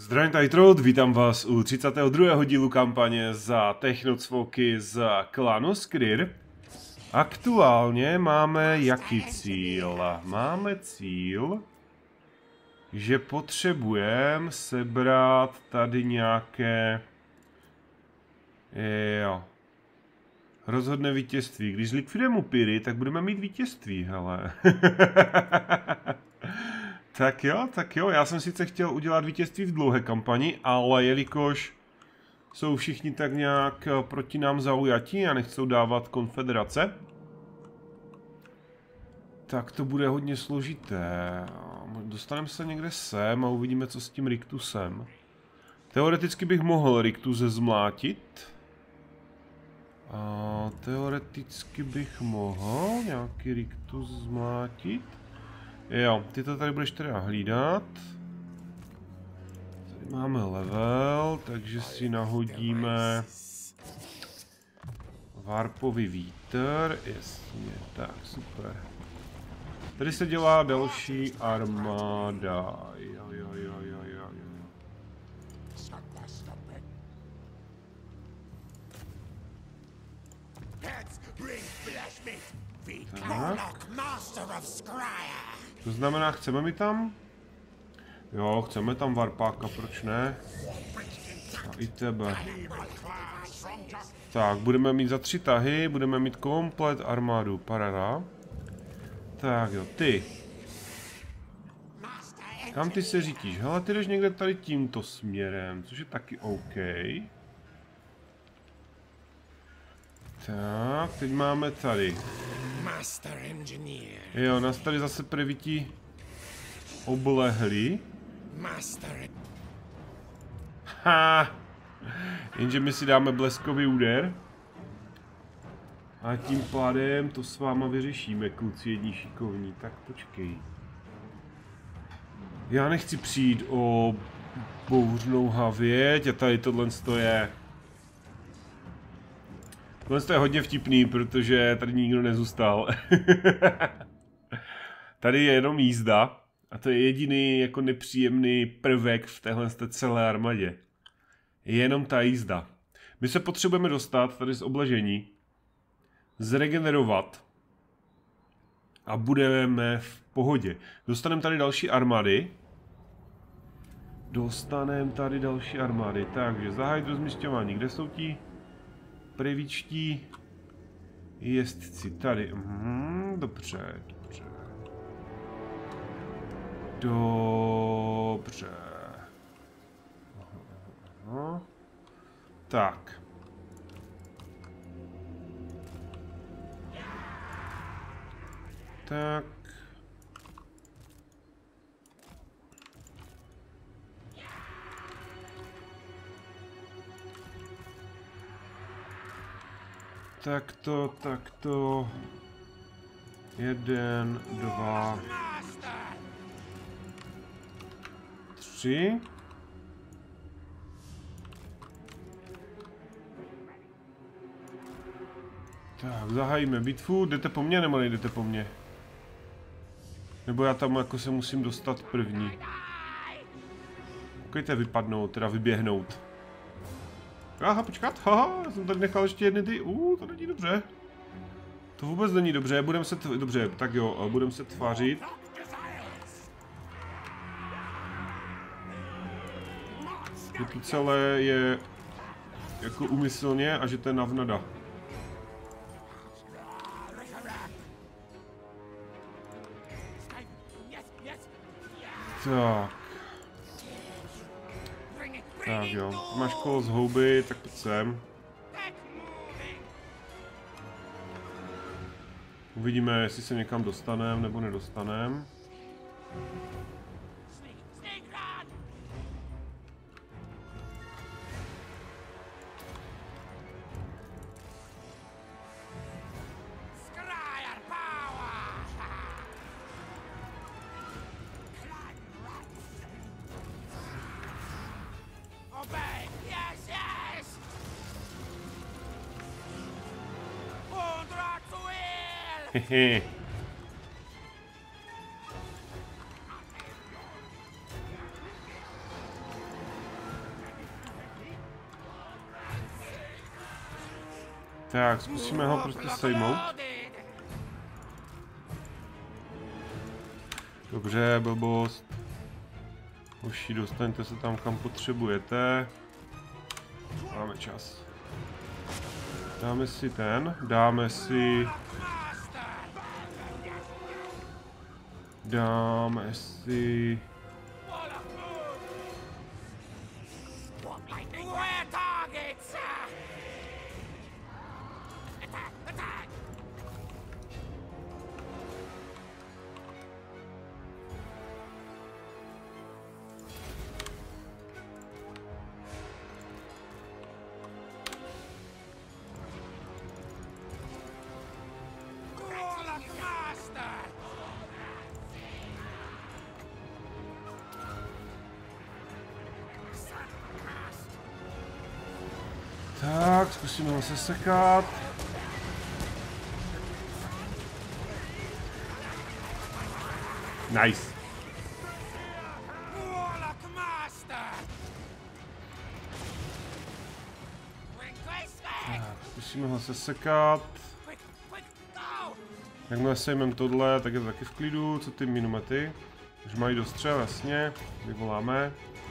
Zdravím, tady Trout, vítám vás u 32. dílu kampaně za technocvoky z klanu Skryr. Aktuálně máme jaký cíl? Máme cíl, že potřebujeme sebrat tady nějaké... Jo. Rozhodné vítězství. Když zlikvidujeme upíry, tak budeme mít vítězství, hele. Tak jo, já jsem sice chtěl udělat vítězství v dlouhé kampani, ale jelikož jsou všichni tak nějak proti nám zaujatí a nechcou dávat konfederace, tak to bude hodně složité. Dostaneme se někde sem a uvidíme, co s tím Riktusem. Teoreticky bych mohl Riktuse zmlátit. A teoreticky bych mohl nějaký Riktus zmlátit. Jo, ty to tady budeš teda hlídat. Tady máme level, takže si nahodíme Warpový vítr, jasně, tak super. Tady se dělá další armáda, jo. Tak. To znamená, chceme mi tam? Jo, chceme tam Warpáka, proč ne? A i tebe. Tak, budeme mít za 3 tahy, budeme mít komplet armádu, parada. Tak jo, ty. Kam ty se řítíš? Hele, ty jdeš někde tady tímto směrem, což je taky OK. Tak, teď máme tady. Jo, nás tady zase prvítí oblehli. Ha! Jenže my si dáme bleskový úder. A tím pádem to s váma vyřešíme, kluci jední šikovní. Tak počkej. Já nechci přijít o bouřnou havěť a tady tohle je... Tohle je hodně vtipný, protože tady nikdo nezůstal. Tady je jenom jízda. A to je jediný jako nepříjemný prvek v téhle celé armadě. Je jenom ta jízda. My se potřebujeme dostat tady z obležení. Zregenerovat. A budeme v pohodě. Dostaneme tady další armády. Takže zahájit rozmisťování. Kde jsou ti prvičtí jezdci? Tady. Dobře. Aha. Tak. Tak. Takto. 1, 2, 3. Tak, zahájíme bitvu. Jdete po mně nebo nejdete po mně? Nebo já tam jako se musím dostat první. Pojďte vypadnout, teda vyběhnout. Aha, počkat, haha, já jsem tady nechal ještě jedny ty, to není dobře. To vůbec není dobře, dobře, tak jo, budeme se tvářit. Že to celé je jako úmyslně a že to je navnada. Tak jo, máš kolo z houby, tak pojď sem. Uvidíme, jestli se někam dostaneme nebo nedostaneme. Hehe. Tak, zkusíme ho prostě sejmout. Dobře, blbost. Hoši, dostaňte se tam, kam potřebujete. Máme čas. Dáme si ten, dáme si... Tak, zkusíme ho sesekat. Nice. Tak, zkusíme ho sesekat. Jakmile sejmeme tohle, tak je to taky v klidu. Co ty minomety? Už mají dostřel, jasně. Vyvoláme.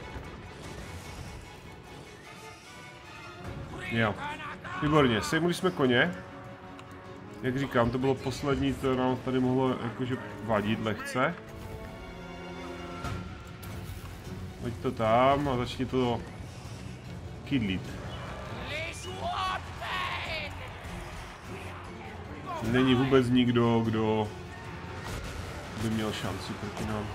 Jo, výborně, sejmuli jsme koně. Jak říkám, to bylo poslední, co nám tady mohlo jakože vadit lehce. Hoď to tam a začni to kydlit. Není vůbec nikdo, kdo by měl šanci proti nám.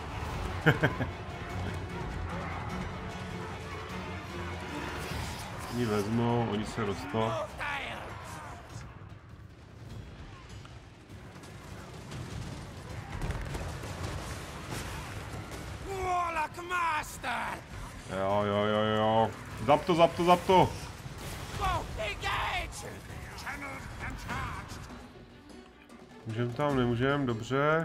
Oni vezmou, oni se rostou. Jo. Zap to. Můžeme tam, nemůžeme, dobře.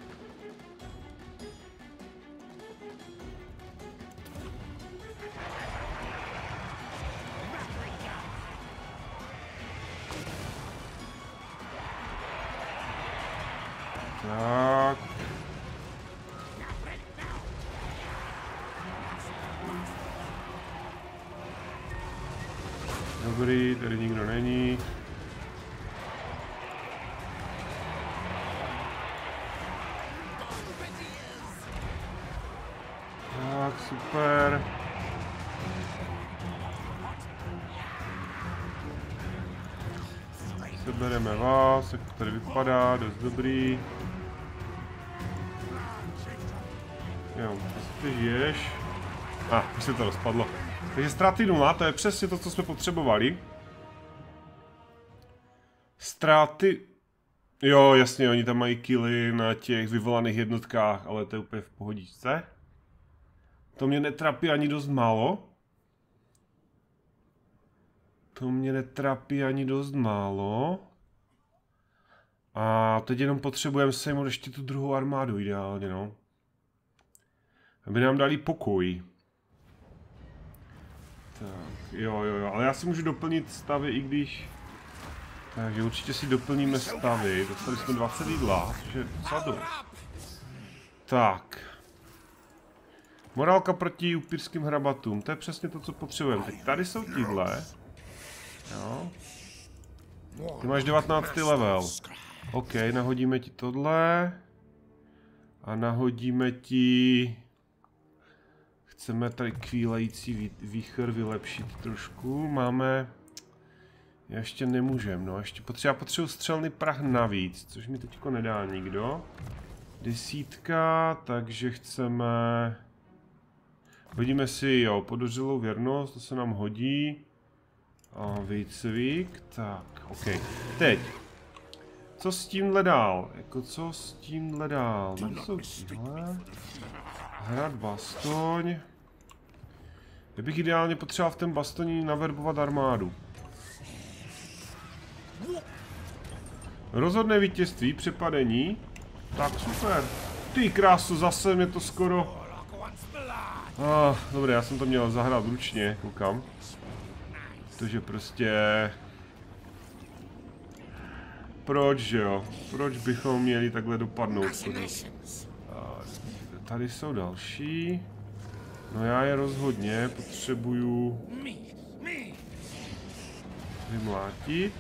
Tak. Dobrý, tady nikdo není. Tak, super. Sebereme vás, jak to tady vypadá, dost dobrý. Jo, ty žiješ. Už se to rozpadlo. Takže ztráty 0, to je přesně to, co jsme potřebovali. Ztráty... Jo, jasně, oni tam mají killy na těch vyvolaných jednotkách, ale to je úplně v pohodičce. To mě netrápí ani dost málo. A teď jenom potřebujeme sejmout ještě tu druhou armádu ideálně, no. Aby nám dali pokoj. Tak, jo, ale já si můžu doplnit stavy, i když... Takže určitě si doplníme stavy. Dostali jsme 20 jídla, což je docela dost. Tak. Morálka proti upírským hrabatům, to je přesně to, co potřebujeme. Teď tady jsou tihle. Jo. Ty máš 19. level. OK, nahodíme ti tohle. A nahodíme ti... Chceme tady kvílející výchr vylepšit trošku. Máme... Já ještě nemůžem, no. Ještě potřebuji střelný prach navíc, což mi teďko nedá nikdo. 10, takže chceme... Hodíme si, jo, podořelou věrnost, to se nám hodí. A výcvik, tak, OK. Teď. Co s tímhle dál? Co s tímhle dál? Tady jsou tíhle. Hrad bastoň. Já bych ideálně potřeboval v tom bastoní naverbovat armádu. Rozhodné vítězství, přepadení. Tak super. Ty krásu, zase mě to skoro... Dobré, já jsem to měl zahrát ručně, koukám. Protože prostě... proč, že jo? Proč bychom měli takhle dopadnout? Tady jsou další. No já je rozhodně potřebuju vymlátit.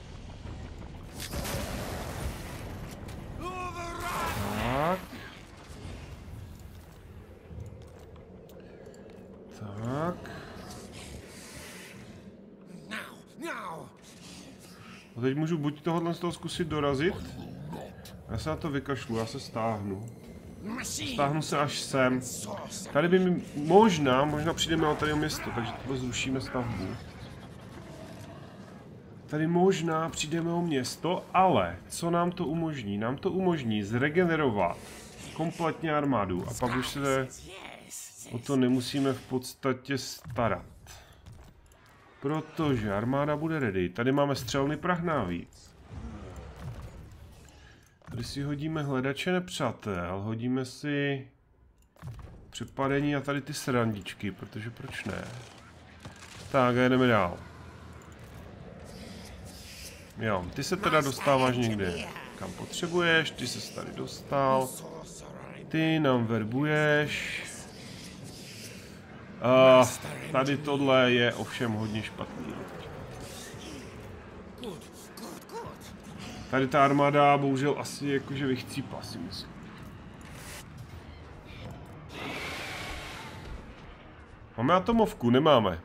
Tak. Tak. A teď můžu buď tohohle z toho zkusit dorazit. Já se na to vykašlu, já se stáhnu. Stáhnu se až sem. Tady by mi možná přijdeme o tady o město, takže to zrušíme stavbu. Tady možná přijdeme o město, ale co nám to umožní? Nám to umožní zregenerovat kompletně armádu a pak už se o to nemusíme v podstatě starat. Protože armáda bude ready. Tady máme střelný prach navíc. Tady si hodíme hledače nepřátel, hodíme si přepadení a tady ty srandičky, protože proč ne? Tak a jdeme dál. Jo, ty se teda dostáváš někde, kam potřebuješ, ty se tady dostal. Ty nám verbuješ. Tady tohle je ovšem hodně špatný. Tady ta armáda bohužel asi jakože vychcípla, si myslím. Máme atomovku? Nemáme.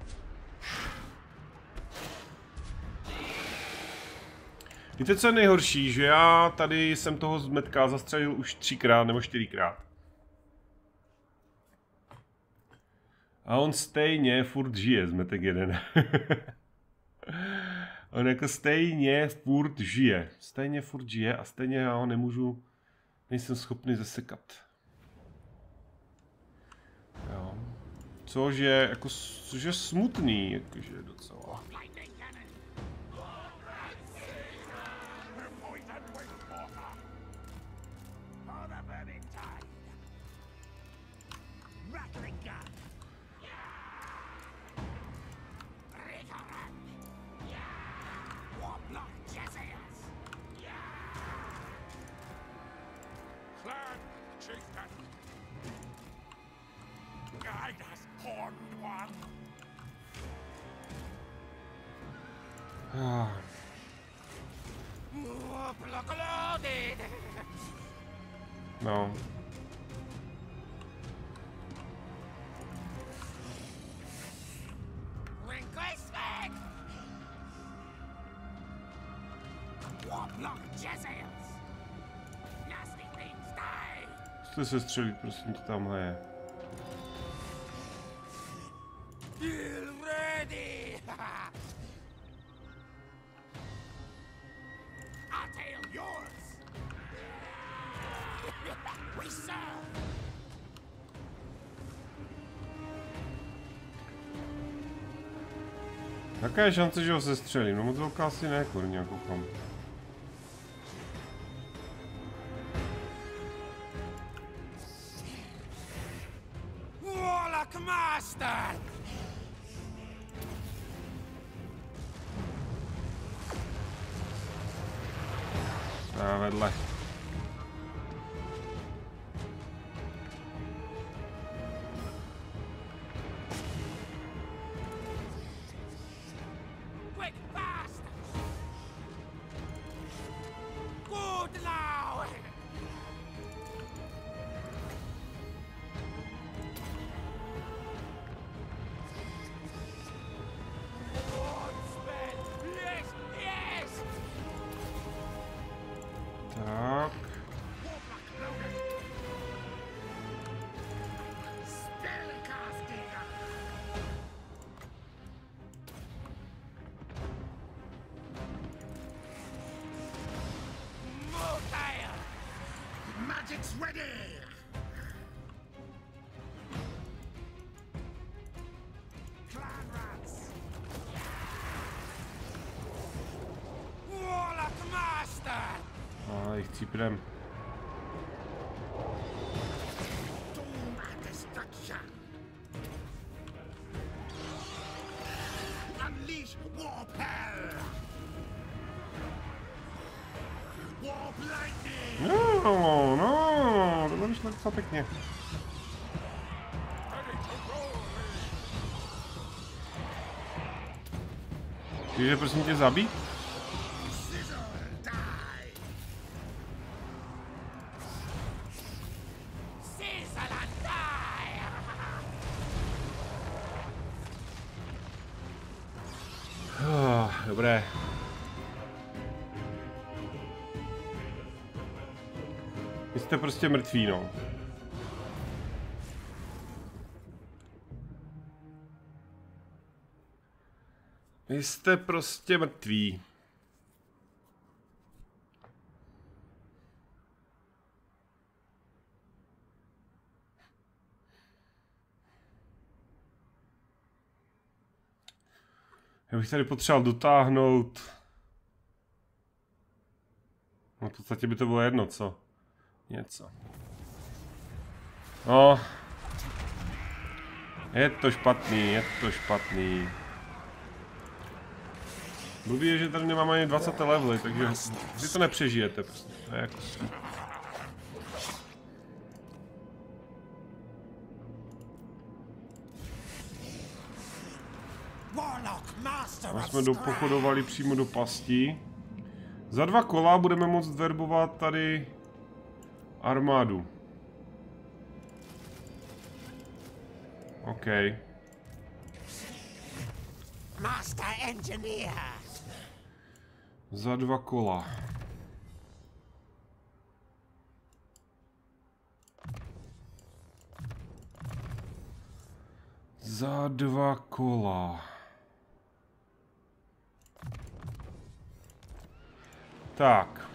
Víte, co je nejhorší, že já tady jsem toho zmetka zastřelil už 3krát nebo 4krát. A on stejně furt žije, zmetek jeden. On jako stejně furt žije. Stejně furt žije a stejně já ho nemůžu, nejsem schopný zasekat. Jo. Což je smutný, jakože docela. No. Zkuste se střelit, prosím tě, tamhle je. Jaká je šance, že ho sestřelím? No moc velká asi ne, kurňa, koukám. A vedle. Tak. Magic's ready. Clan rats. Warlock master. A jich cípnem. Doom and destruction. Unleash warp hell. to docela pěkně. Může prosím tě zabít? Dobré. Vy jste prostě mrtví, no. Vy jste prostě mrtví. Já bych tady potřeboval dotáhnout. No v podstatě by to bylo jedno, co? Něco. No. Je to špatný, je to špatný. Blbý je, že tady nemáme ani 20 levely, takže vy to nepřežijete prostě. To je jako... A jsme pochodovali přímo do pasti. Za 2 kola budeme moct verbovat tady armádu. OK. Za 2 kola. Za 2 kola. Tak.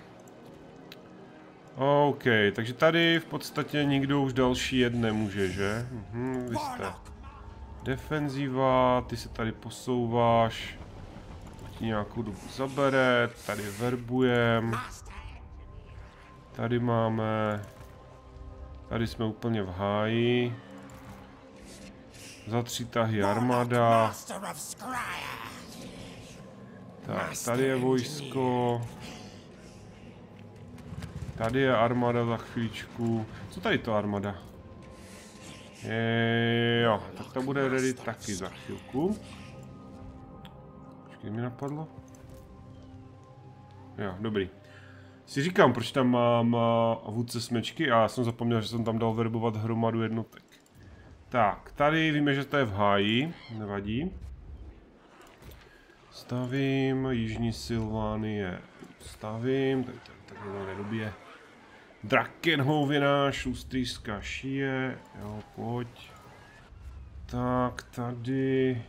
OK, takže tady v podstatě nikdo už další jet nemůže, že? Vy jste defenziva, ty se tady posouváš. To ti nějakou dobu zabere, tady verbujem. Tady máme... Tady jsme úplně v háji. Za 3 tahy armáda. Tak, tady je vojsko. Tady je armáda za chvíličku. Co tady to armáda? Jo, tak to bude ready taky za chvilku. Počkej, mi napadlo. Jo, dobrý. Si říkám, proč tam mám vůdce smečky a já jsem zapomněl, že jsem tam dal verbovat hromadu jednotek. Tak, tady víme, že to je v háji, nevadí. Stavím, Jižní Sylvánie stavím, tady to nedobije. Drakenhověna, šustrýská šije, jo, pojď. Tak, tady...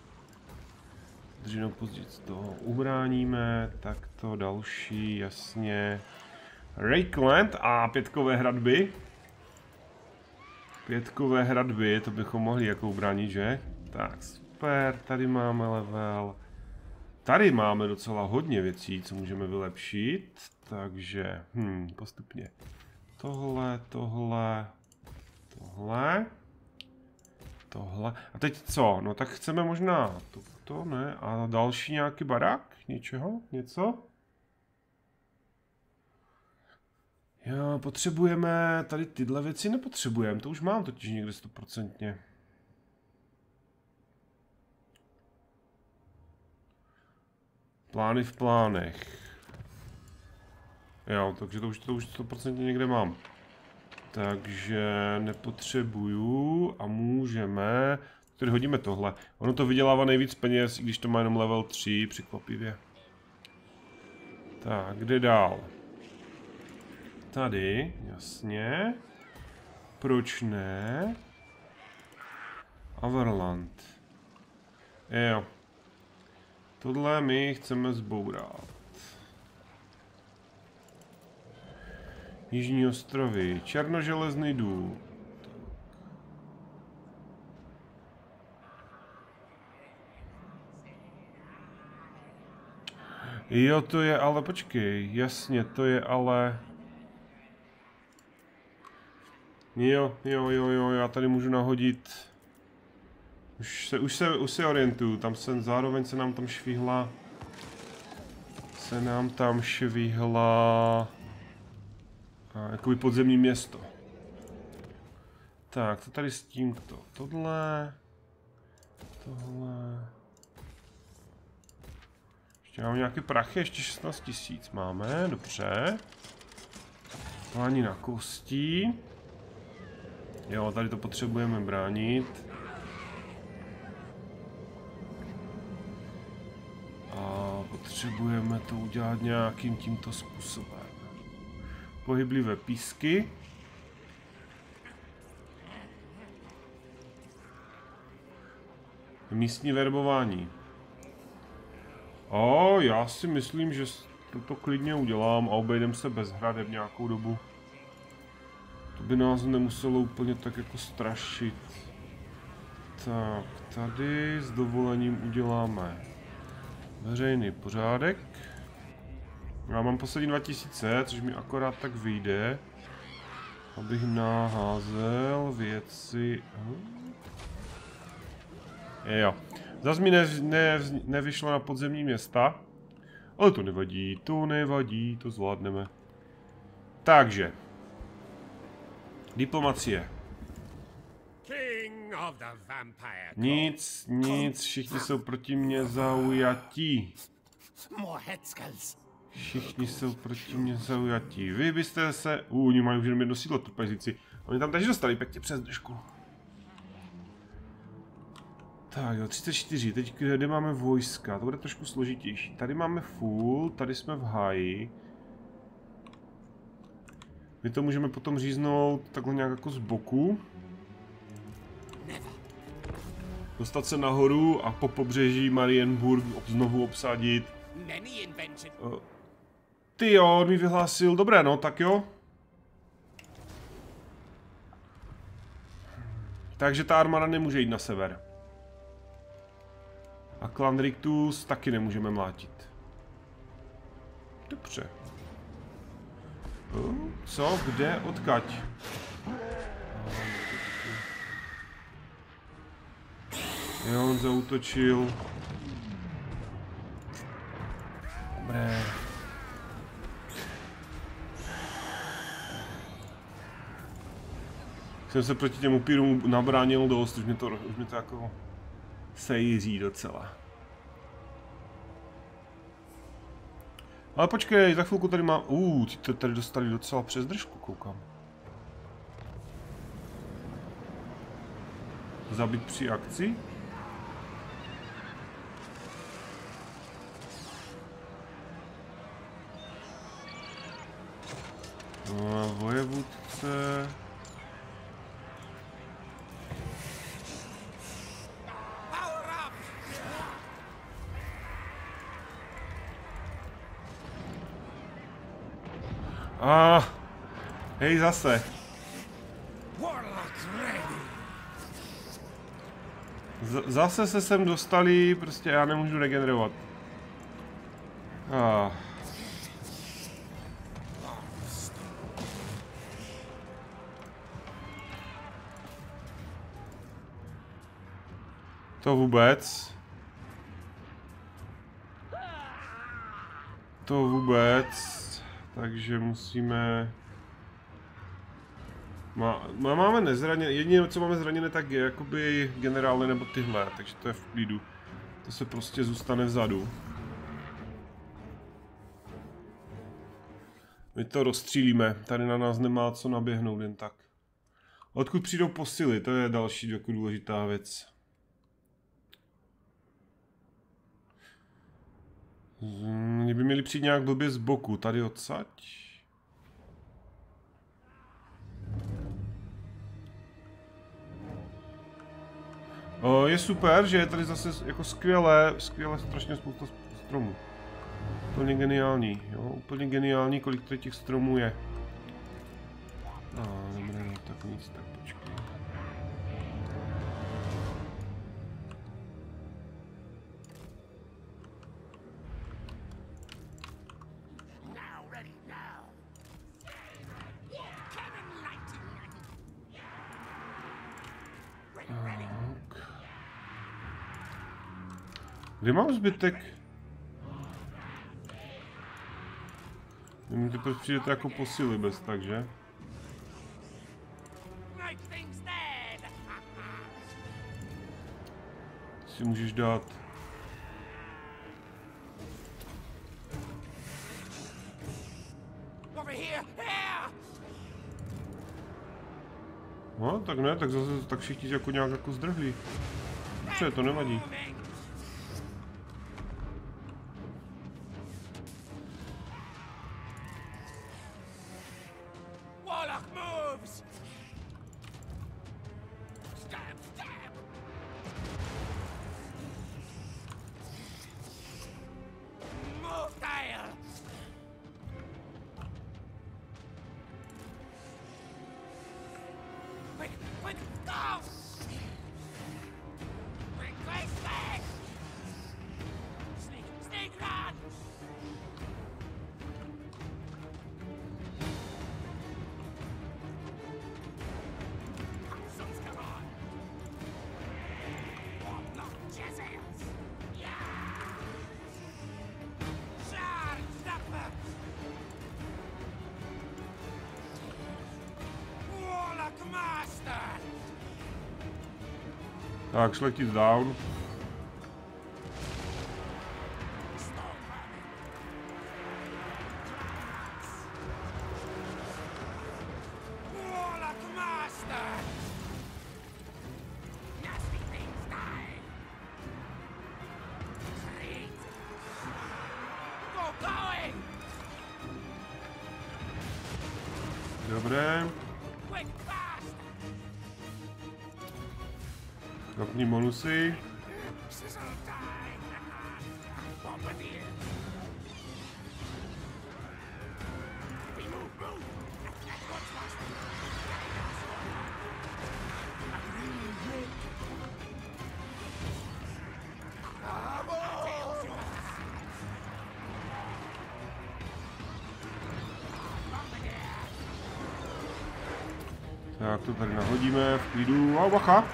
Dříno později toho ubráníme, tak to další, jasně. Rakeland a 5kové hradby. 5kové hradby, to bychom mohli jako ubránit, že? Tak, super, tady máme level. Tady máme docela hodně věcí, co můžeme vylepšit, takže, postupně. Tohle. A teď co? No tak chceme možná to ne, a další nějaký barák? Něčeho? Něco? Jo, potřebujeme, tady tyhle věci nepotřebujeme, to už mám totiž někde 100%. Plány v plánech. Jo, takže to už 100% někde mám. Takže nepotřebuju a můžeme... Tady hodíme tohle. Ono to vydělává nejvíc peněz, i když to má jenom level 3, překvapivě. Tak, kde dál? Tady, jasně. Proč ne? Averland. Jo. Tohle my chceme zbourat. Jižní ostrovy, Černoželezný důl. Jo, to je ale, počkej, jasně, to je ale... Jo, já tady můžu nahodit... Už se orientuju, tam zároveň se nám tam švihla... jakoby podzemní město. Tak, to tady s tímto. Tohle. Tohle. Ještě máme nějaké prachy, ještě 16 000 máme, dobře. Ani na kosti. Jo, tady to potřebujeme bránit. A potřebujeme to udělat nějakým tímto způsobem. Pohyblivé písky. Místní verbování. Já si myslím, že to klidně udělám a obejdem se bez hradeb nějakou dobu. To by nás nemuselo úplně tak jako strašit. Tak, tady s dovolením uděláme veřejný pořádek. Já mám poslední 2000, což mi akorát tak vyjde, abych naházel věci. Jo. Zas mi nevyšlo na podzemní města. Ale to nevadí, to zvládneme. Takže. Diplomacie. King of the vampire. Nic, všichni jsou proti mně zaujatí. More head skulls. Všichni jsou proti mně zaujatí. Vy byste se... oni mají už jenom jedno sídlo, trpezíci. Oni tam taky dostali pěkně přes držku. Tak jo, 34, teď kde máme vojska, to bude trošku složitější. Tady máme full, tady jsme v háji. My to můžeme potom říznout takhle nějak jako z boku. Dostat se nahoru a po pobřeží Marienburg znovu obsadit. Ty jo, on mi vyhlásil, dobré no, tak jo. Takže ta armáda nemůže jít na sever. A klan Rictus taky nemůžeme mlátit. Dobře. Co? Kde? Odkaď? Jo, on zaútočil. Dobré. Jsem se proti těm upírům nabránil dost, už mě to jako sejří docela. Ale počkej, za chvilku tady má... ty to tady dostali docela přes držku, koukám. Zabit při akci? No a vojevůdce... Hej, zase. Zase se sem dostali, prostě já nemůžu regenerovat. To vůbec. Takže musíme... Máme nezraněné, jediné co máme zraněné tak je jakoby generály nebo tyhle, takže to je v klidu. To se prostě zůstane vzadu. My to rozstřílíme, tady na nás nemá co naběhnout jen tak. Odkud přijdou posily, to je další jako důležitá věc. Kdyby měli přijít nějak blbě z boku, tady odsaď. Je super, že je tady zase jako skvěle strašně spousta stromů. Úplně geniální, jo, úplně geniální, kolik tady těch stromů je. Dobré, no, tak nic, tak počkej. Kde mám zbytek? Můžete proč přijdete jako posily bez, takže? Si můžeš dát. No, tak ne, tak zase tak všichni jako nějak jako zdrhlí. Dobře, to nevadí. Tak, šletit down. Dobré. Kapní bonusy. Tak to tady nahodíme v klidu. A bacha!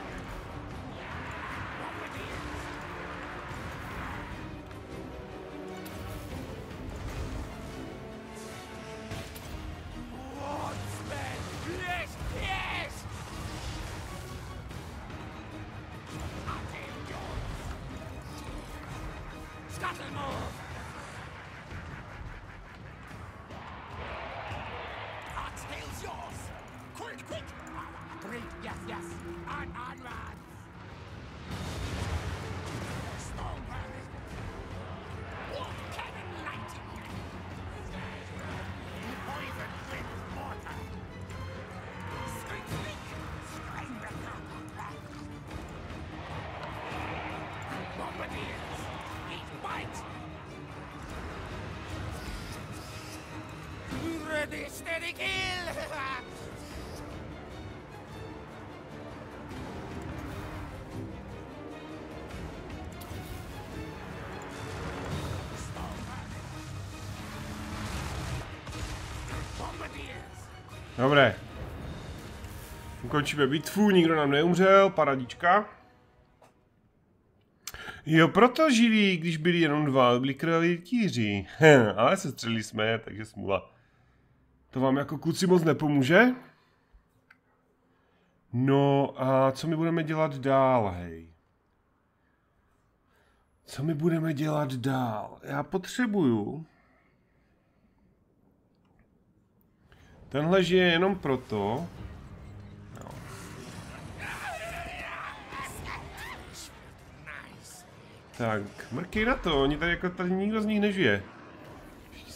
Steady kill! Dobré. Ukončíme bitvu, nikdo nám neumřel, paradička. Jo, proto živí, když byli jenom dva, byli krvaví rytíři. Ale se střelili jsme, takže smůla. To vám jako kluci moc nepomůže? No a co my budeme dělat dál, hej? Co my budeme dělat dál? Já potřebuju... Tenhle žije jenom proto... No. Tak, mrkej na to, oni tady jako tady nikdo z nich nežije. Všichni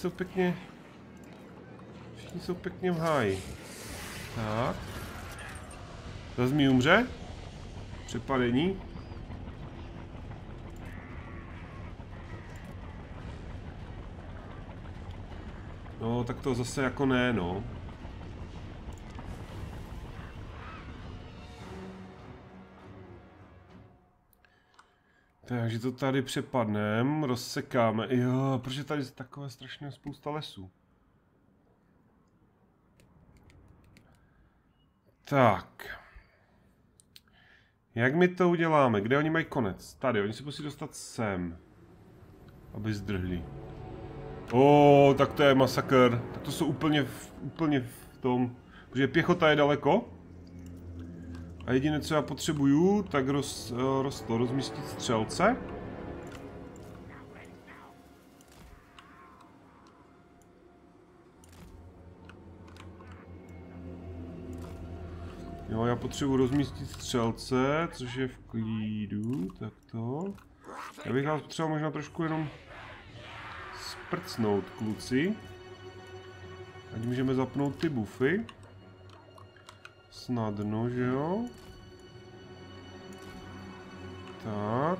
jsou pěkně v háji. Tak. Zas mi umře. Přepadení. No, tak to zase jako ne, no. Takže to tady přepadneme, rozsekáme. Jo, protože tady je takové strašně spousta lesů. Tak. Jak my to uděláme? Kde oni mají konec? Tady, oni se musí dostat sem. Aby zdrhli. Tak to je masakr. Tak to jsou úplně v tom. Protože pěchota je daleko. A jediné, co já potřebuju, tak rozmístit střelce. Jo, já potřebuji rozmístit střelce, což je v klidu, takto. Já bych vás potřeboval možná trošku jenom sprcnout, kluci. Ať můžeme zapnout ty buffy. Snadno, že jo? Tak.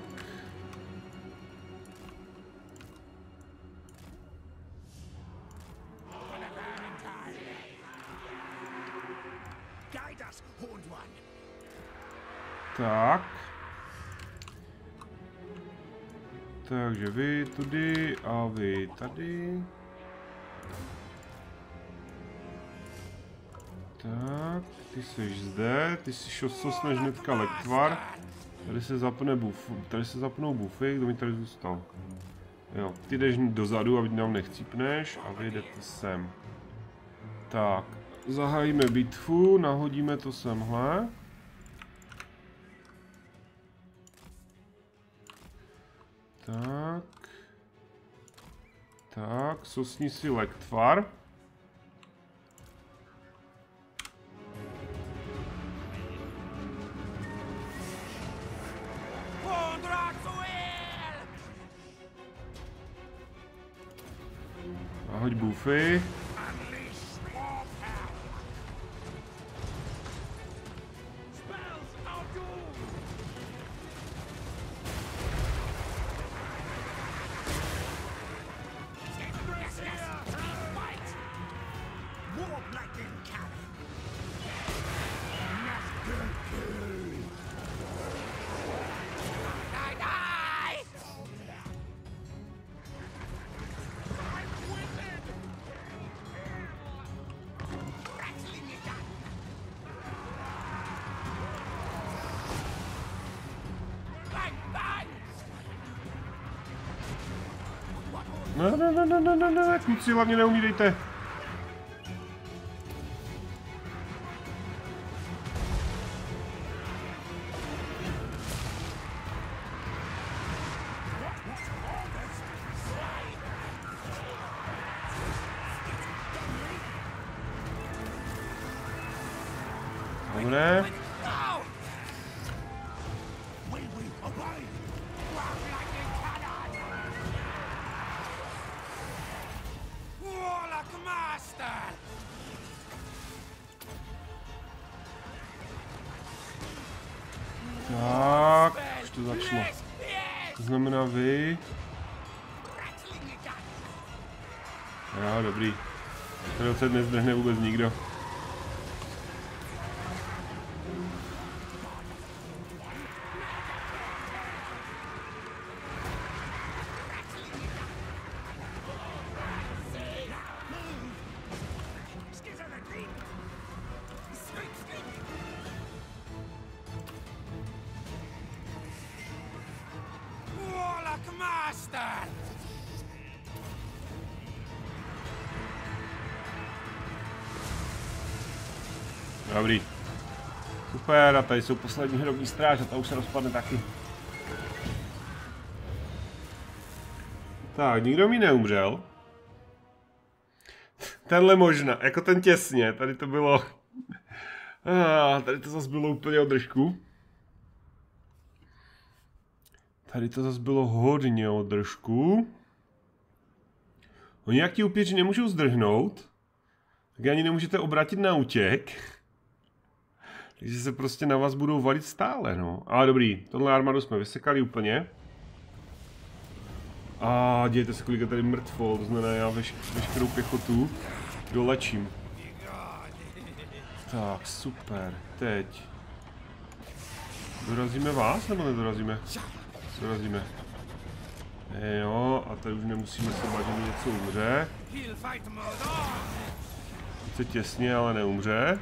Tak. Takže vy tudy a vy tady. Tak, ty jsi zde, ty jsi šososneš hnedka lektvar. Tady se zapne tady se zapnou buffy, kdo mi tady zůstal? Jo, ty jdeš dozadu, aby nám nechcípneš a vy jdete sem. Tak, zahájíme bitvu, nahodíme to semhle. Tak. Tak, sosni si lektvar. A hoď buffy. Ne, kluci, hlavně neumírejte. Dobré. Tak, už to začalo. To znamená vy. Jo, dobrý. Tady se nezdrhne vůbec nikdo. Dobrý. Super, a tady jsou poslední hrobní stráž a ta už se rozpadne taky. Tak, nikdo mi neumřel. Tenhle možná, jako ten těsně, tady to bylo... tady to zase bylo úplně o držku. Tady to zase bylo hodně o držku. Oni jak ti upěři nemůžou zdrhnout, tak ani nemůžete obrátit na útěk. Takže se prostě na vás budou valit stále, no. Ale dobrý, tohle armádu jsme vysekali úplně. A dějte se, kolik je tady mrtvol, to znamená já veškerou pěchotu dolečím. Tak, super, teď. Dorazíme vás, nebo nedorazíme? Dorazíme. Jo, a tady už nemusíme se bát, že mi něco umře. Sice těsně, ale neumře.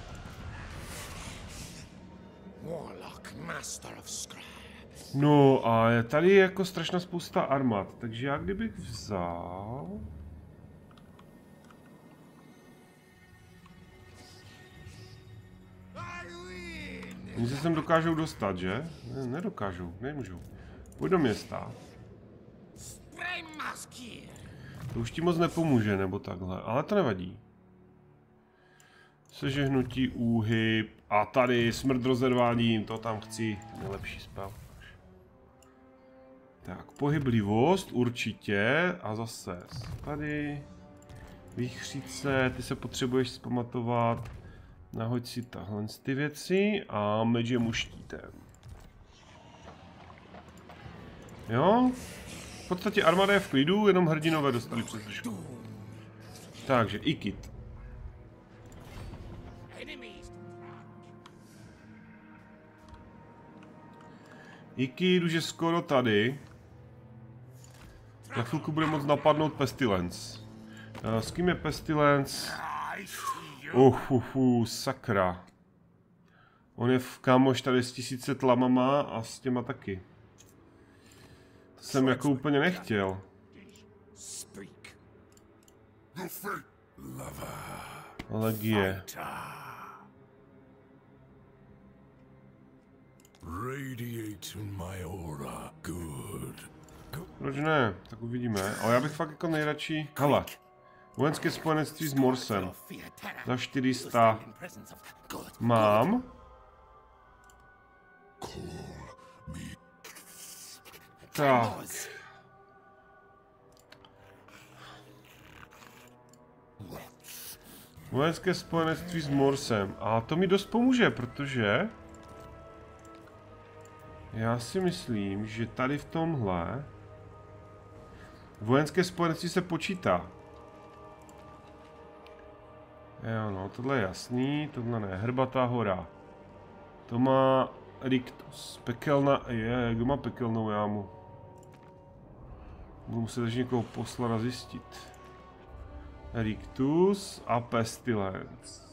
No a tady je jako strašná spousta armád, takže já kdybych vzal... Oni se sem dokážou dostat, že? Ne, nedokážou, nemůžou. Pojď do města. To už ti moc nepomůže, nebo takhle, ale to nevadí. Sežehnutí, úhyb a tady smrt rozerváním, to tam chci, nejlepší spell. Tak, pohyblivost určitě a zase tady výchříce, ty se potřebuješ zpamatovat. Nahoď si tahle ty věci a meč je mu štítem. Jo? V podstatě armáda je v klidu, jenom hrdinové dostali přes držku. Takže Ikit. Ikit už je skoro tady. Za chvilku bude moct napadnout Pestilence. S kým je Pestilence? Sakra. On je v kámoš tady s 1000 lamama a s těma taky. To jsem jako úplně nechtěl. Legie. Proč ne? Tak uvidíme. Ale já bych fakt jako nejradši... Hele. Vojenské spojenectví s Morsem. Za 400. Mám. Tak. Vojenské spojenectví s Morsem. A to mi dost pomůže, protože... Já si myslím, že tady v tomhle... Vojenské spojenectví se počítá. Jo, no, tohle je jasný, tohle ne. Hrbatá hora. To má Rictus. Pekelna, kdo má pekelnou jámu? Budu muset ještě někoho poslat a zjistit. Rictus a Pestilence.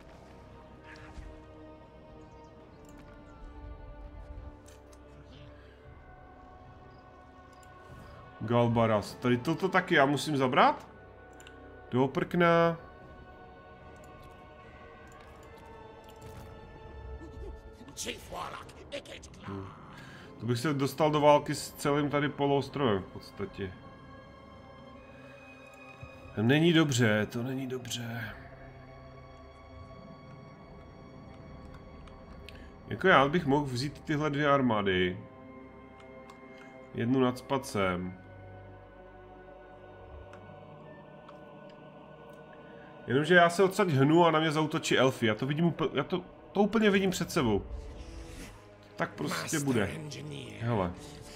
Galbaras. Tady toto taky já musím zabrat? Do prkna. To bych se dostal do války s celým tady poloostrovem v podstatě. Není dobře, to není dobře. Jako já bych mohl vzít tyhle dvě armády. Jednu nacpat sem. Jenomže já se odsaď hnu a na mě zaútočí elfy. Já to vidím úplně, to úplně vidím před sebou. Tak prostě bude. Hele.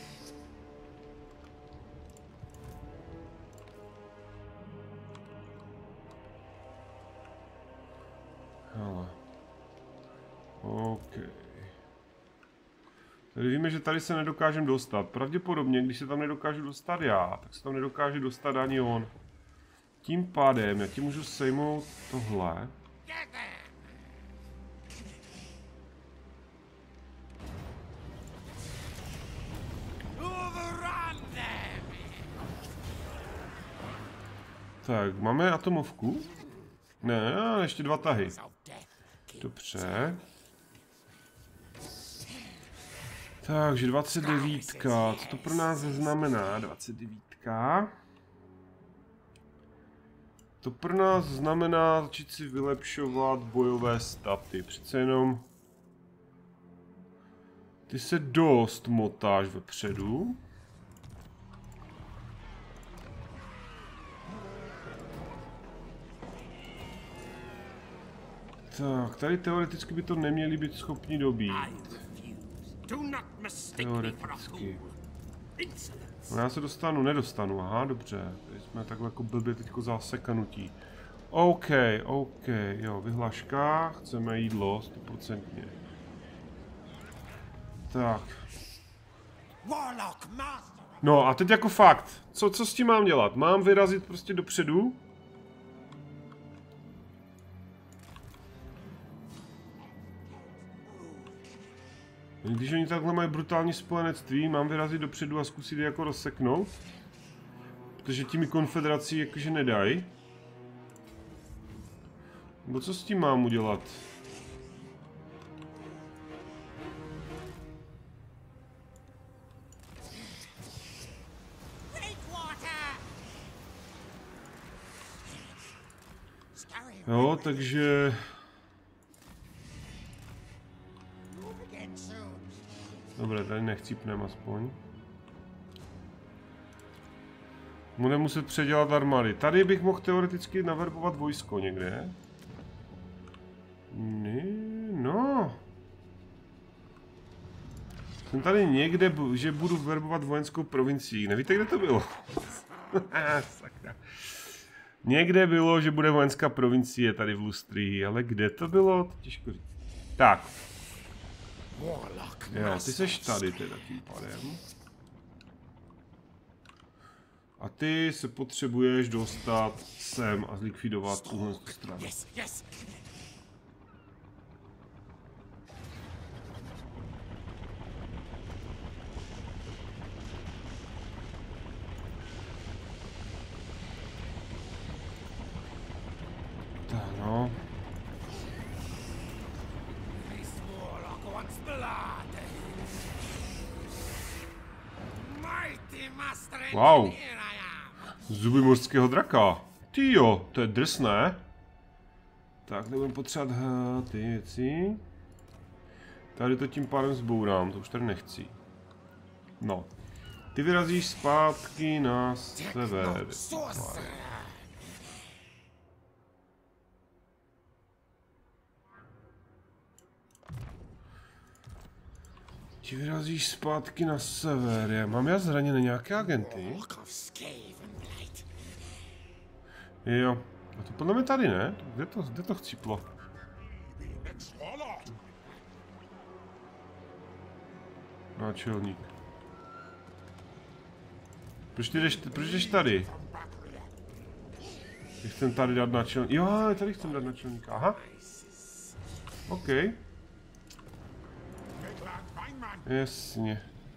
Hele. OK. Tady víme, že tady se nedokážeme dostat. Pravděpodobně, když se tam nedokážu dostat já, tak se tam nedokáže dostat ani on. Tím pádem, já ti můžu sejmout tohle. Tak, máme atomovku? Ne, ještě 2 tahy. Dobře. Takže 29. Co to pro nás znamená? 29. To pro nás znamená začít si vylepšovat bojové staty. Přece jenom... Ty se dost motáš vepředu. Tak, tady teoreticky by to neměli být schopni dobít. Teoreticky. No já se nedostanu, aha, dobře. Tady jsme takhle jako blbě teďko zasekanutí. OK, jo, vyhlaška, chceme jídlo, 100%. Tak. No a teď jako fakt, co s tím mám dělat? Mám vyrazit prostě dopředu? Když oni takhle mají brutální spojenectví, mám vyrazit dopředu a zkusit je jako rozseknout? Protože tím konfederací jakože nedají. Nebo co s tím mám udělat? Jo, takže... Dobré, tady nechcípnem aspoň. Bude muset předělat armády. Tady bych mohl teoreticky naverbovat vojsko někde. No. Jsem tady někde, že budu verbovat vojenskou provincii. Nevíte, kde to bylo? Sakra. Někde bylo, že bude vojenská provincie tady v Lustrii, ale kde to bylo? To těžko říct. Tak. Jo, ty seš tady teda tím pádem. A ty se potřebuješ dostat sem a zlikvidovat tuhle stranu. Tak no. Wow. Zuby mořského draka. Tyjo, to je drsné. Tak, nebudeme potřebovat ty věci. Tady to tím pádem zbourám, to už tady nechci. No. Ty vyrazíš zpátky na sever. Ty vyrazíš zpátky na sever. Mám já zraněné nějaké agenty? Jo. A to podle mě tady, ne? Kde to chcíplo? Náčelník. Proč jdeš tady? Já chcem tady dát náčelníka. Jo, tady chcem dát náčelníka. Aha. OK. Jasně.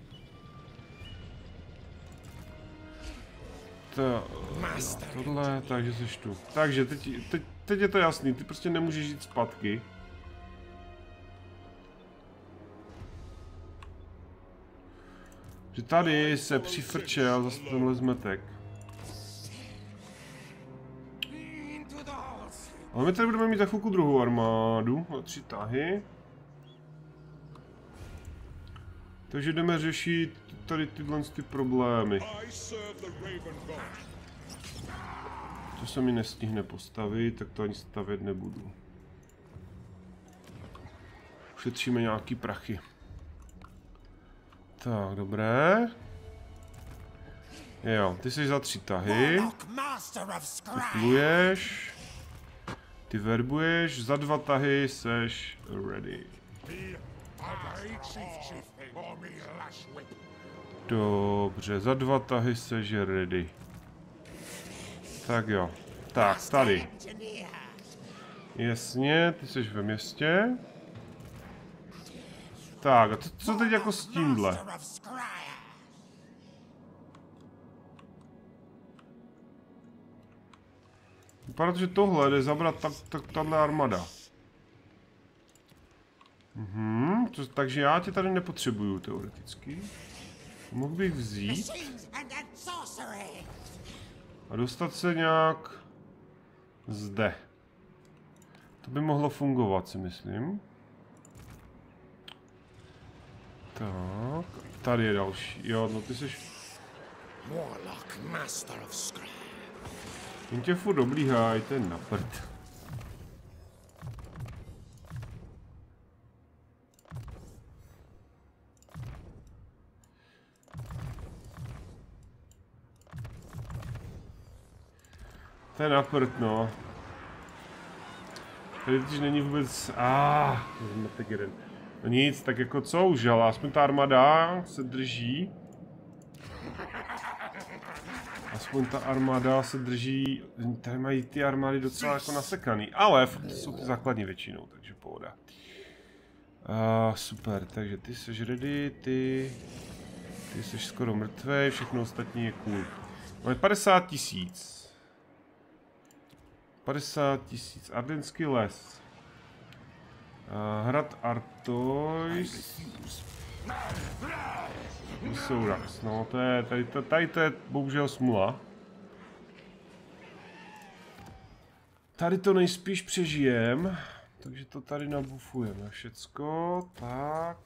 Tohle, takže jsi tu. Takže teď je to jasný, ty prostě nemůžeš jít zpátky. Že tady se přifrčel zase tenhle zmetek. Ale my tady budeme mít za chvilku druhou armádu, 3 tahy. Takže jdeme řešit tady tyhle problémy. To se mi nestihne postavit, tak to ani stavět nebudu. Ušetříme nějaký prachy. Tak, dobré. Jo, ty jsi za 3 tahy. Ty pluješ. Ty verbuješ, za 2 tahy seš ready. Dobře, za 2 tahy seš ready. Tak jo. Tak, tady. Jasně, ty jsi ve městě. Tak, a co teď jako s tímhle? Vypadá to, že tohle jde zabrat tahle armada. Takže já tě tady nepotřebuju teoreticky. Mohl bych vzít a dostat se nějak zde. To by mohlo fungovat, si myslím. Tak, tady je další. Jo, no ty seš... Jen tě furt oblíhají, to je na prd. To je na prd, no. Tady totiž není vůbec... zmetek jeden. No nic, tak jako co už, ale aspoň ta armáda se drží. Aspoň ta armáda se drží, tady mají ty armády docela jako nasekaný, ale fakt jsou ty základní většinou, takže pohoda. Super, takže ty jsi ready, ty jsi skoro mrtvej, všechno ostatní je cool. Máme 50 000. 50 000, Ardenský les. Hrad Artois. Sourax, no to je, tady to je bohužel smula. Tady to nejspíš přežijem, takže to tady nabufujeme všecko, tak.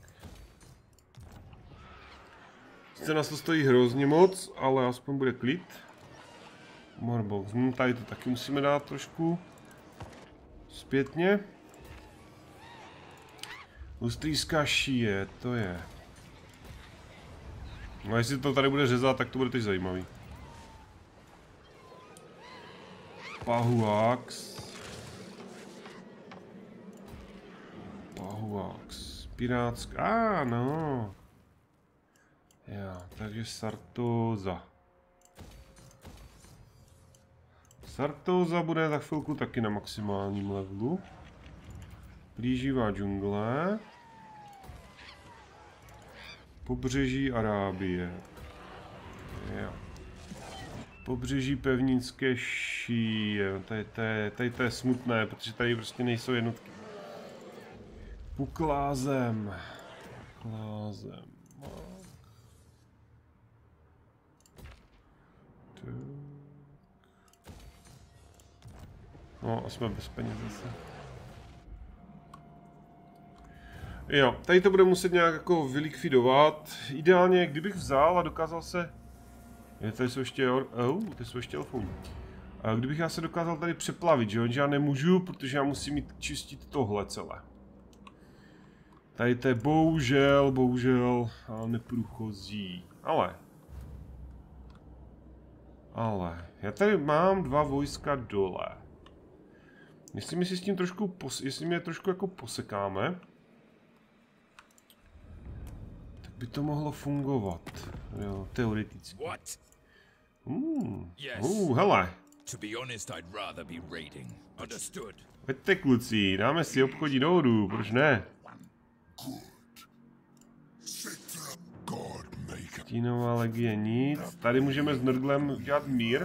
Sice nás to stojí hrozně moc, ale aspoň bude klid. Morbox, tady to taky musíme dát trošku zpětně. Lustrýská šíje, to je. No a jestli to tady bude řezat, tak to bude teď zajímavý. Pahuax. Pahuax. Pirátská, no. Já, takže Sartóza. Sartóza bude za chvilku taky na maximálním levelu. Plíživá džungle. Pobřeží Arábie. Jo. Pobřeží pevninské šíje. Tady to je smutné, protože tady prostě nejsou jednotky. Puklázem. Puklázem. No, a jsme bez peněz zase. Jo, tady to bude muset nějak jako vylikvidovat. Ideálně, kdybych vzal a dokázal se... Tady jsou ještě... ty jsou ještě elfou. Kdybych já se dokázal tady přeplavit, že jo? Já nemůžu, protože já musím mít čistit tohle celé. Tady to je bohužel neprůchozí. Ale, já tady mám 2 vojska dole. Jestli my si s tím trošku, jestli my je trošku jako posekáme, tak by to mohlo fungovat, jo, teoreticky. Hele. Veďte kluci, dáme si obchodní dohodu, proč ne? Stínová legie nic, tady můžeme s Nordlem udělat mír.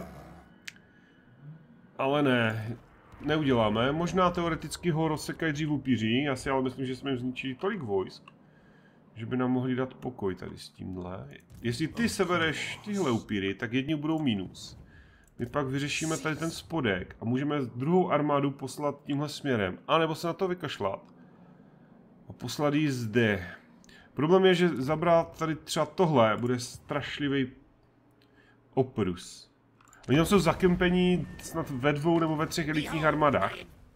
Ale ne, neuděláme, možná teoreticky ho rozsekají dřív upíří, já si ale myslím, že jsme jim zničili tolik vojsk, že by nám mohli dát pokoj tady s tímhle. Jestli ty sebereš tyhle upíry, tak jedni budou minus. My pak vyřešíme tady ten spodek a můžeme druhou armádu poslat tímhle směrem, anebo se na to vykašlat a poslat ji zde. Problém je, že zabrat tady třeba tohle bude strašlivý oprus. Oni tam jsou zakempení snad ve 2 nebo ve 3 elitních armádách.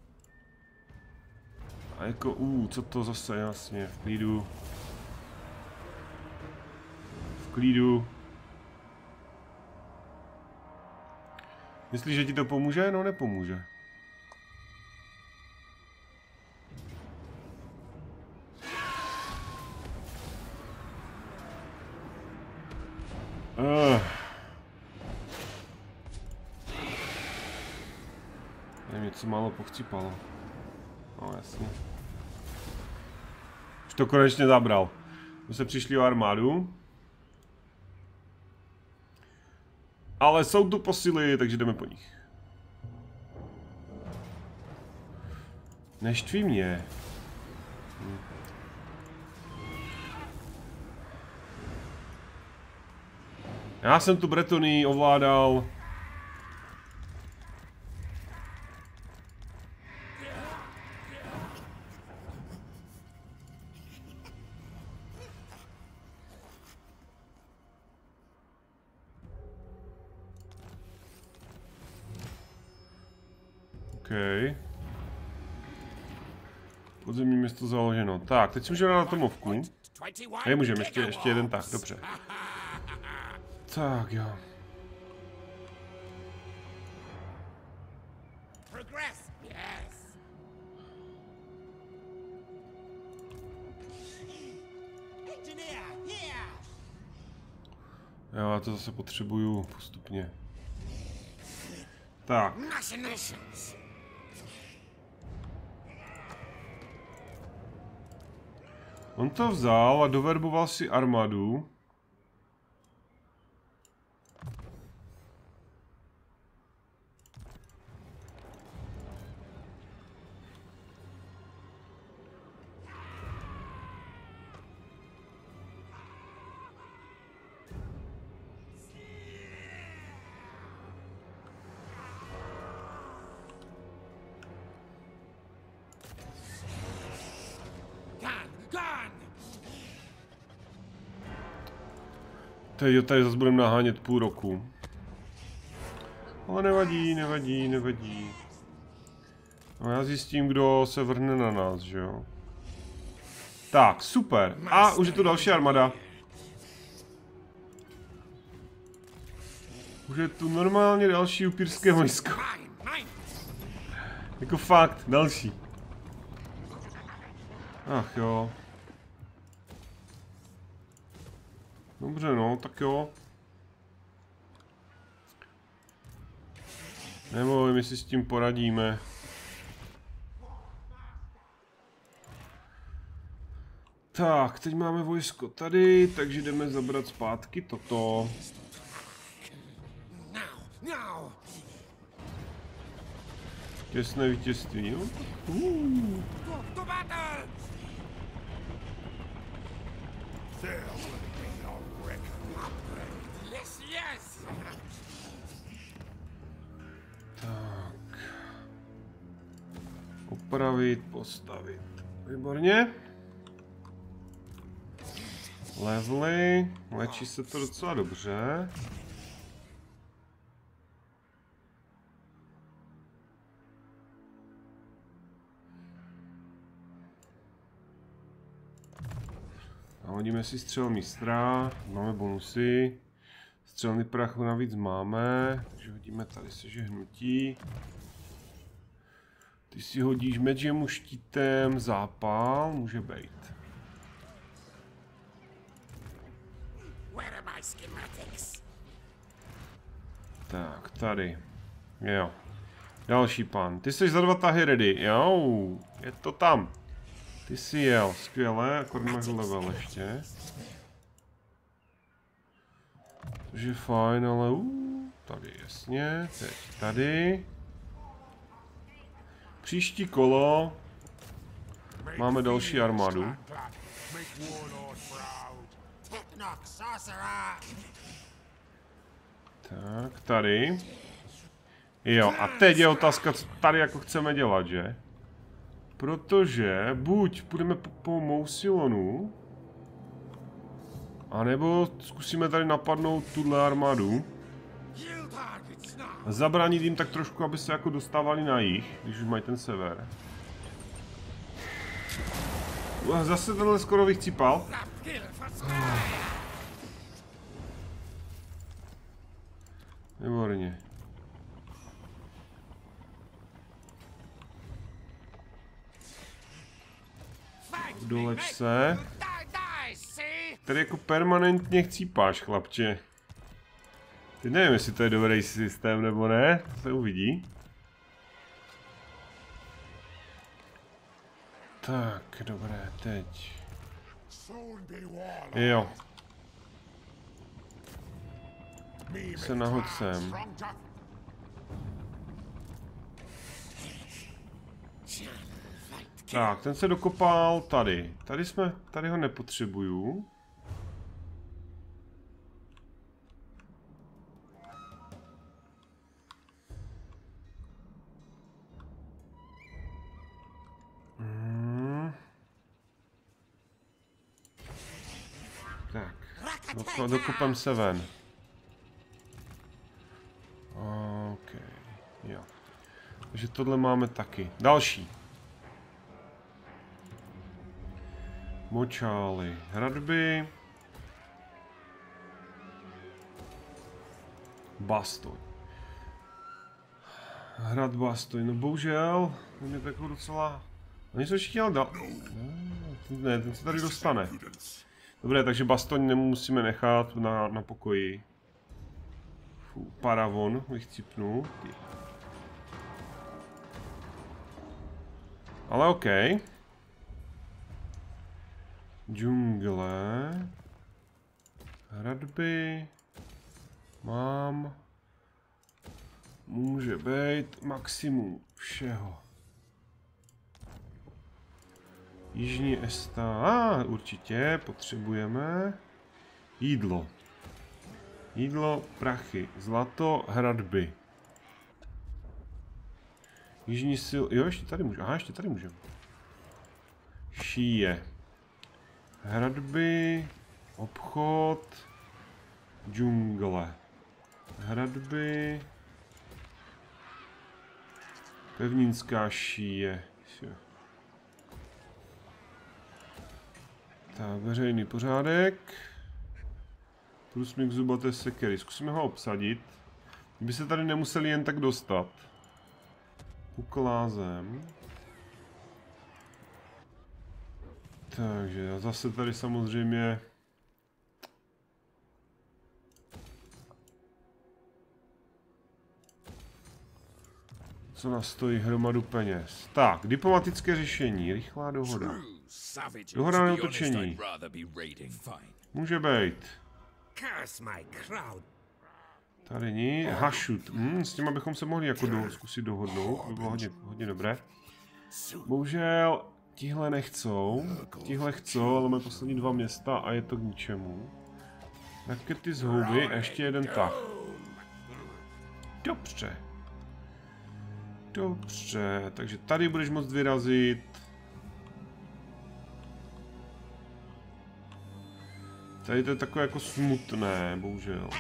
A jako, co to zase, jasně, v klidu. V klidu. Myslíš, že ti to pomůže? No, nepomůže. Mě něco málo pochcípalo. No jasně. Už to konečně zabral. My se přišli o armádu. Ale jsou tu posily, takže jdeme po nich. Neštví mě. Já jsem tu Bretonii ovládal. OK. Podzemní město založeno. Tak, teď si můžeme dát atomovku. Můžeme, ještě jeden tak, dobře. Tak jo. Já to zase potřebuju postupně. Tak. On to vzal a doverboval si armádu. Tady zase budeme nahánět půl roku. Ale nevadí, nevadí, nevadí. No já zjistím, kdo se vrhne na nás, že jo. Tak, super. A už je tu další armada. Už je tu normálně další upírské vojsko. Jako fakt, další. Ach jo. Dobře no, tak jo. Nebo my si s tím poradíme. Tak, teď máme vojsko tady, takže jdeme zabrat zpátky toto. Těsné vítězství, jo? To battle! Yes, yes! Tak. Opravit, postavit. Výborně. Levely. Léčí se to docela dobře. Nahodíme si střel mistra, máme bonusy. Střelný prach navíc máme, takže hodíme tady sežehnutí. Ty si hodíš medžemu štítem, zápal, může být. Tak, tady. Jo. Další pan. Ty jsi za 2 tahy ready, jo, je to tam. Ty jsi jel, skvěle, akorát máš level ještě. Což je fajn, ale tady jasně, teď tady. Příští kolo máme další armádu. Tak, tady. Jo, a teď je otázka, co tady jako chceme dělat, že? Protože buď půjdeme po Mousilonu, anebo zkusíme tady napadnout tuhle armádu. Zabránit jim tak trošku, aby se jako dostávali na jih, když už mají ten sever. Zase tenhle skoro vychcípal. Výborně. Doleč se. Tady jako permanentně chcípáš, chlapče. Teď nevím, jestli to je dobrý systém nebo ne, to se uvidí. Tak, dobré, teď. Jo. Se nahod sem. Tak, ten se dokopal tady. Tady ho nepotřebuju. Tak, dokopem se ven. OK, jo. Takže tohle máme taky. Další. Močály, hradby. Bastoň. Hrad Bastoň, no bohužel, mě takovou docela... Oni jsou všichni dal... Ne, ten se tady dostane. Dobré, takže Bastoň nemusíme nechat na pokoji. Paravon bych cipnul. Ale OK. Džungle. Hradby. Mám. Může být maximum všeho. Jižní Esta. Určitě potřebujeme. Jídlo. Jídlo, prachy, zlato, hradby. Jižní sil... Jo, ještě tady můžeme. Aha, ještě tady můžeme. Šíje. Hradby, obchod. Džungle. Hradby. Pevninská šíje. Tak, veřejný pořádek. Průsmyk zubaté sekery. Zkusíme ho obsadit. By se tady nemuseli jen tak dostat. Uklázem. Takže a zase tady samozřejmě... Co nás stojí hromadu peněz. Tak, diplomatické řešení, rychlá dohoda. Dohoda na útočení. Může být. Tady ní. Hašut. S těma bychom se mohli jako zkusit dohodnout. To by bylo hodně dobré. Bohužel tihle nechcou. Tihle chcou, ale máme poslední 2 města a je to k ničemu. Rakety z houby a ještě jeden tah. Dobře. Dobře, takže tady budeš moct vyrazit. Tady to je takové jako smutné, bohužel.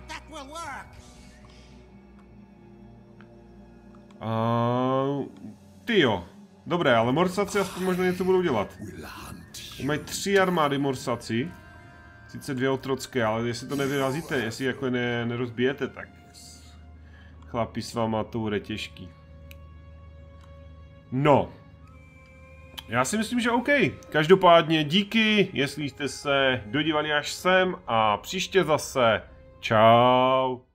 Tyjo. Dobré, ale morsaci aspoň možná něco budou dělat. Mají 3 armády morsaci. Sice 2 otrocké, ale jestli to nevyrazíte, jestli jako nerozbijete, tak chlapi s váma to bude těžký. No. Já si myslím, že OK. Každopádně díky, jestli jste se dodívali až sem a příště zase. Čau.